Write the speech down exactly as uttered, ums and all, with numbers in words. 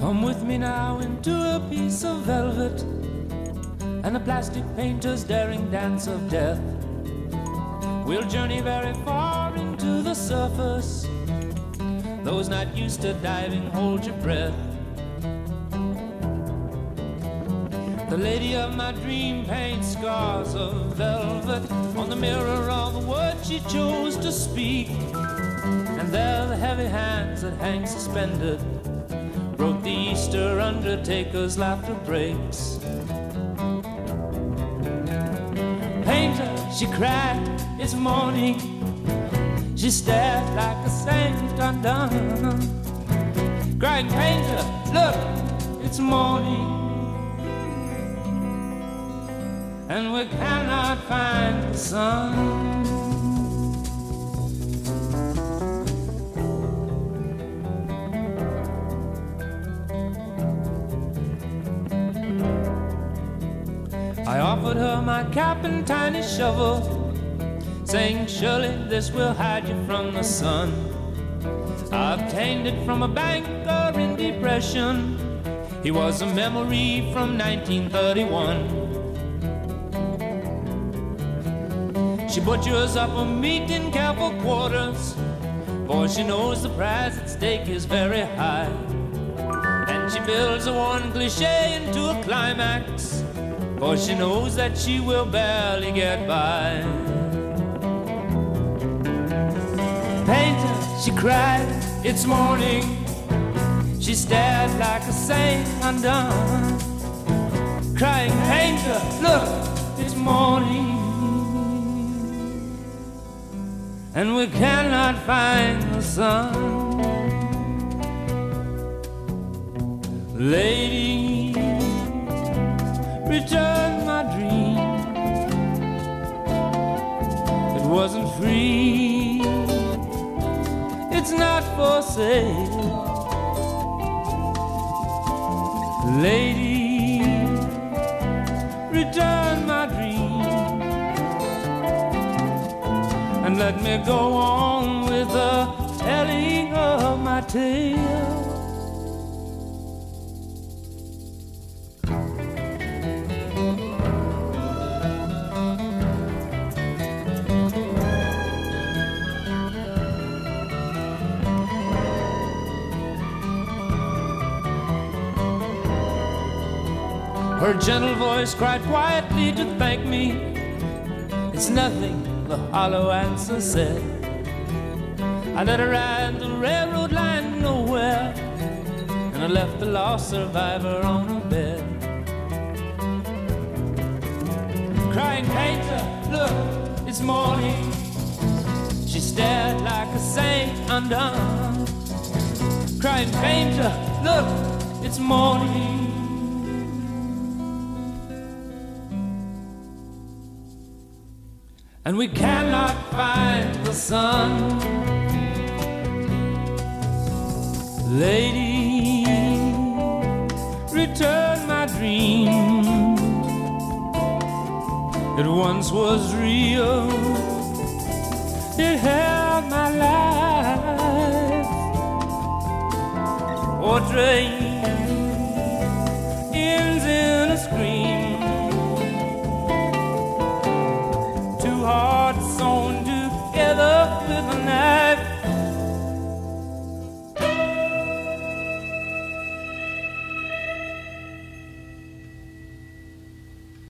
Come with me now into a piece of velvet and a plastic painter's daring dance of death. We'll journey very far into the surface. Those not used to diving, hold your breath. The lady of my dream paints scars of velvet on the mirror of the words she chose to speak. And there the heavy hands that hang suspended broke the Easter undertaker's laughter breaks. Painter, she cried, it's morning. She stared like a saint undone. Crying, painter, look, it's morning. And we cannot find the sun. I offered her my cap and tiny shovel, saying surely this will hide you from the sun. I obtained it from a banker in depression. He was a memory from nineteen thirty-one. She butchers up a meat in careful quarters, for she knows the price at stake is very high. And she builds a one cliche into a climax, for she knows that she will barely get by. Painter, she cried, it's morning. She stared like a saint undone. Crying, painter, look, it's morning. And we cannot find the sun. Lady, return my dream. It wasn't free, it's not for sale. Lady, return my dream. And let me go on with the telling of my tale. Her gentle voice cried quietly to thank me. It's nothing, the hollow answer said. I let her ride the railroad line nowhere, and I left the lost survivor on her bed. Crying, painter, look, it's morning. She stared like a saint undone. Crying, painter, look, it's morning. And we cannot find the sun. Lady, return my dream. It once was real, it held my life. Or dream ends in a scream. Hearts sewn together with a knife.